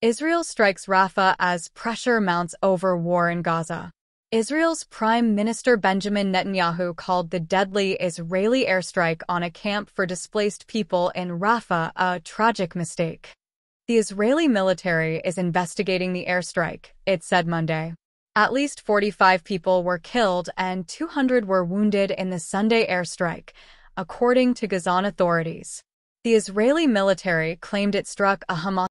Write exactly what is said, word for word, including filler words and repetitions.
Israel strikes Rafah as pressure mounts over war in Gaza. Israel's Prime Minister Benjamin Netanyahu called the deadly Israeli airstrike on a camp for displaced people in Rafah a tragic mistake. The Israeli military is investigating the airstrike, it said Monday. At least forty-five people were killed and two hundred were wounded in the Sunday airstrike, according to Gazan authorities. The Israeli military claimed it struck a Hamas